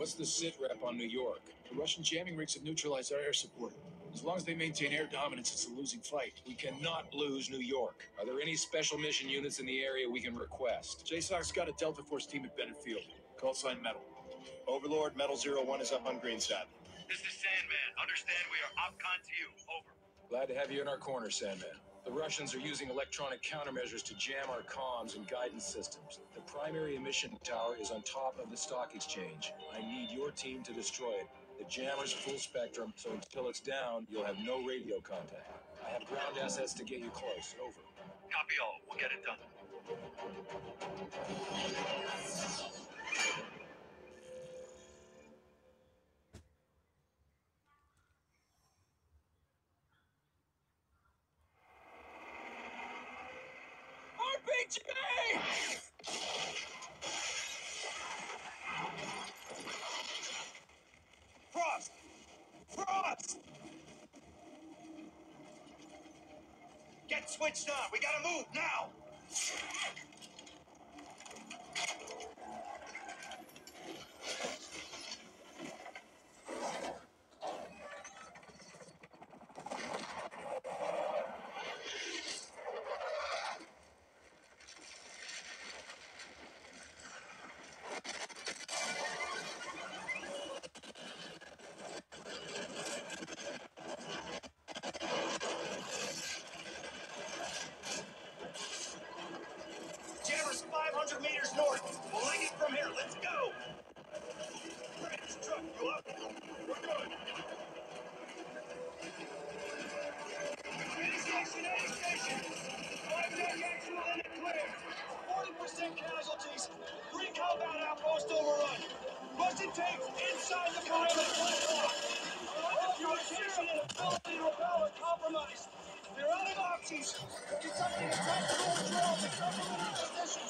What's the sit rep on New York? The Russian jamming rigs have neutralized our air support. As long as they maintain air dominance, it's a losing fight. We cannot lose New York. Are there any special mission units in the area we can request? JSOC's got a Delta Force team at Bennett Field. Call sign Metal. Overlord, Metal 01 is up on Greenside. This is Sandman. Understand we are OPCON to you. Over. Glad to have you in our corner, Sandman. The Russians are using electronic countermeasures to jam our comms and guidance systems. The primary emission tower is on top of the stock exchange. I need your team to destroy it. The jammer's full spectrum, so until it's down, you'll have no radio contact. I have ground assets to get you close. Over. Copy all. We'll get it done. RPG! Frost! Frost! Get switched on. We gotta move now. Jammer's 500 meters north. We'll leg it from here. Let's go. Bridge, truck, you up? We're good. Any station, any station. 5-deck actual in the clear. 40% casualties. 3 combat outpost overrun. Russian tanks inside the perimeter. Communication and ability to repel are compromised. They're out of options. Conducting a tactical patrol to cover their positions.